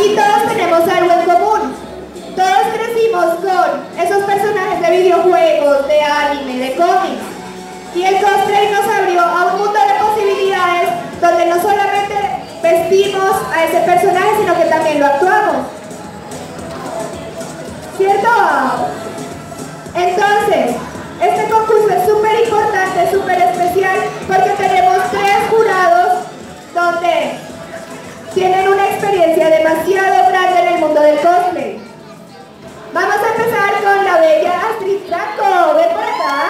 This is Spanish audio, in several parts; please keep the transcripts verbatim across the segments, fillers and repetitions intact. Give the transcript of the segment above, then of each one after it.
Aquí todos tenemos algo en común. Todos crecimos con esos personajes de videojuegos, de anime, de cómics. Y el cosplay nos abrió a un mundo de posibilidades donde no solamente vestimos a ese personaje, sino que también lo actuamos. ¿Cierto? Entonces, este concurso es súper importante, súper especial, porque tenemos tres jurados donde tienen una experiencia demasiado grande en el mundo del cosplay. Vamos a empezar con la bella Astrid Franco. Ven por acá.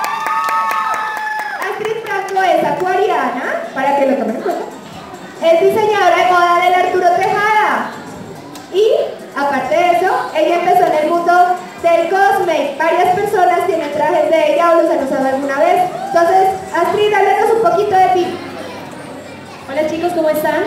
Astrid Franco es acuariana, para que lo tomen en cuenta. Es diseñadora de moda del Arturo Tejada. Y, aparte de eso, ella empezó en el mundo del cosplay. Varias personas tienen trajes de ella o los han usado alguna vez. Entonces, Astrid, háblanos un poquito de ti. Hola chicos, ¿cómo están?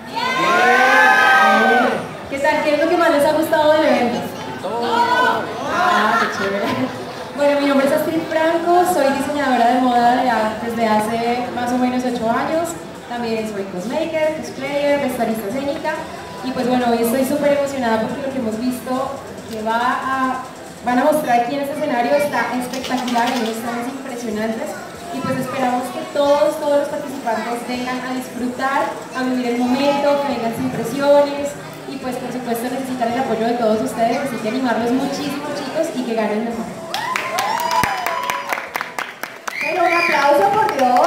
¿Qué tal? ¿Qué es lo que más les ha gustado del evento? Ah, qué chévere. Bueno, mi nombre es Astrid Franco, soy diseñadora de moda de, desde hace más o menos ocho años. También soy cosmaker, cosplayer, vestuarista escénica. Y pues bueno, hoy estoy súper emocionada porque lo que hemos visto que va a, van a mostrar aquí en este escenario está espectacular, hay unos trajes impresionantes. Y pues esperamos que todos, todos los participantes vengan a disfrutar, a vivir el momento, que vengan sin presiones. Y pues por supuesto necesitan el apoyo de todos ustedes, así que animarlos muchísimo chicos y que ganen mejor. Pero un aplauso por Dios.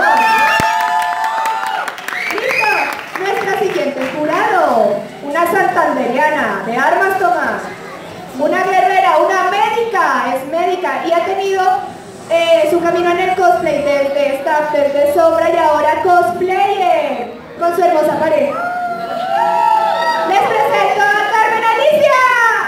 Listo, nuestra siguiente jurado, una santanderiana de armas tomás, una guerrera, una médica, es médica y ha tenido eh, su camino en el cosplay desde staff, desde sombra y ahora cosplayer con su hermosa pareja. Les presento a Carmen Alicia.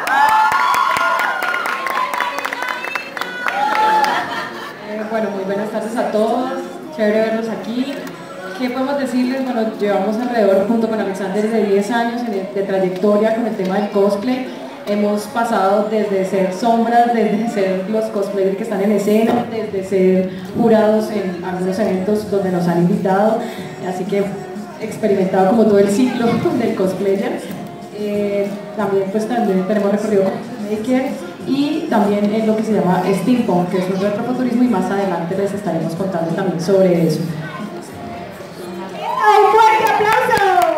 Eh, bueno, muy buenas tardes a todos, chévere verlos aquí. ¿Qué podemos decirles? Bueno, llevamos alrededor, junto con Alexander, de diez años de, de trayectoria con el tema del cosplay. Hemos pasado desde ser sombras, desde ser los cosplayers que están en escena, desde ser jurados en algunos eventos donde nos han invitado, así que experimentado como todo el ciclo del cosplayer. Eh, también pues también tenemos recorrido con Maker y también en lo que se llama Steampunk, que es un retrofuturismo, y más adelante les estaremos contando también sobre eso. ¡Un fuerte aplauso!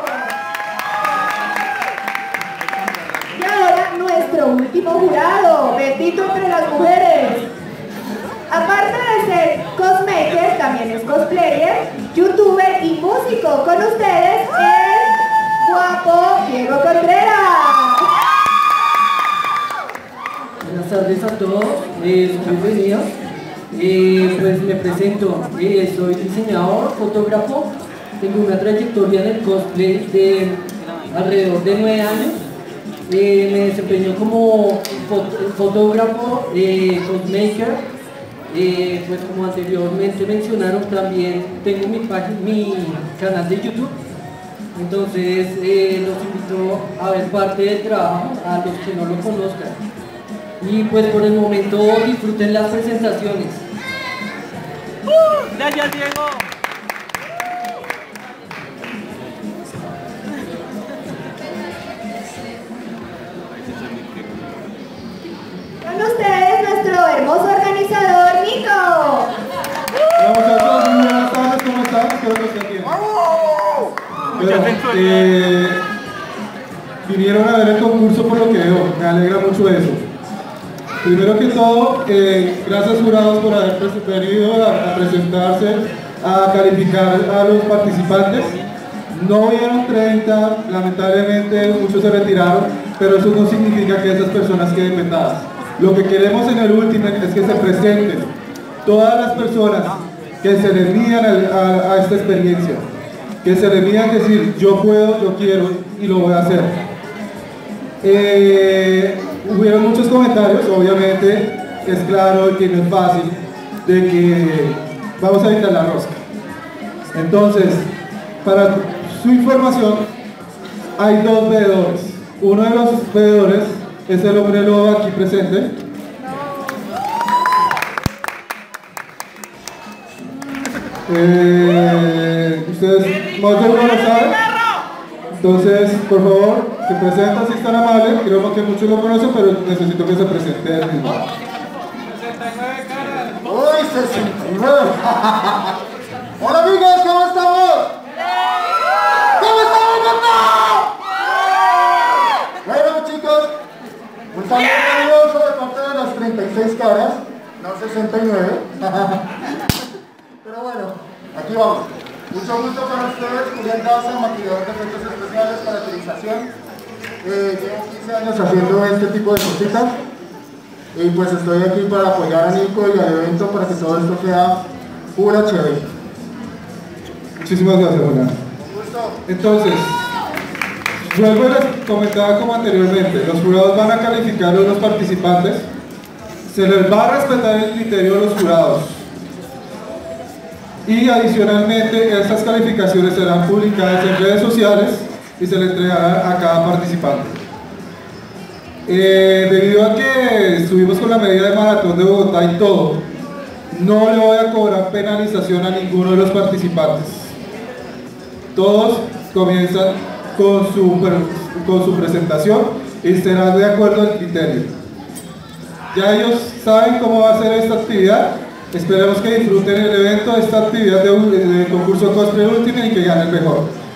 Y ahora nuestro último jurado, bendito entre las mujeres. Aparte de ser cosmaker, también es cosplayer, youtuber y músico. Con ustedes el guapo Diego Contreras. Buenas tardes a todos, eh, bienvenidos. Eh, pues me presento, eh, soy diseñador, fotógrafo, tengo una trayectoria en el cosplay de alrededor de nueve años. Eh, me desempeño como fot fotógrafo, eh, cosmaker. Eh, pues como anteriormente mencionaron, también tengo mi, página, mi canal de YouTube, entonces eh, los invito a ver parte del trabajo a los que no lo conozcan y pues por el momento disfruten las presentaciones. ¡Uh! ¡Gracias, Diego! Con ustedes nuestro hermoso organizador, Nico. Hola muchachos, muy buenas tardes, ¿cómo están? Espero que estén bien. Bueno, eh, vinieron a ver el concurso por lo que veo, me alegra mucho eso. Primero que todo, eh, gracias jurados por haber venido a, a presentarse, a calificar a los participantes. No vieron treinta, lamentablemente muchos se retiraron, pero eso no significa que esas personas queden vetadas. Lo que queremos en el último es que se presenten todas las personas que se le midan a, a, a esta experiencia, que se le midan decir yo puedo, yo quiero y lo voy a hacer. Eh, hubieron muchos comentarios, obviamente es claro que no es fácil, de que vamos a evitar la rosca. Entonces, para su información, hay dos veedores. Uno de los veedores es el hombre lobo aquí presente. Eh, ustedes más de uno lo saben. Entonces, por favor, se presenta si es tan amable. Creo que muchos lo conocen, pero necesito que se presente él mismo. ¡Uy, sesenta y nueve! ¡Hola amigos! ¿Cómo estamos? ¿Cómo estamos, papá? Bueno, chicos, un saludo caluroso de parte de las treinta y seis caras, no sesenta y nueve. Pero bueno, aquí vamos. Mucho gusto con ustedes, Julián Daza, maquillador de efectos especiales, caracterización. Eh, llevo quince años haciendo este tipo de cositas. Y pues estoy aquí para apoyar a Nico y al evento para que todo esto sea pura chévere. Muchísimas gracias, Julián. Entonces, vuelvo a les comentaba como anteriormente, los jurados van a calificar a los participantes. Se les va a respetar el criterio de los jurados. Y adicionalmente, estas calificaciones serán publicadas en redes sociales y se le entregarán a cada participante. Eh, debido a que estuvimos con la medida de maratón de Bogotá y todo, no le voy a cobrar penalización a ninguno de los participantes. Todos comienzan con su, con su presentación y serán de acuerdo al criterio. Ya ellos saben cómo va a ser esta actividad. Esperemos que disfruten el evento, esta actividad de, de concurso Cosplay Ultimate y que gane el mejor.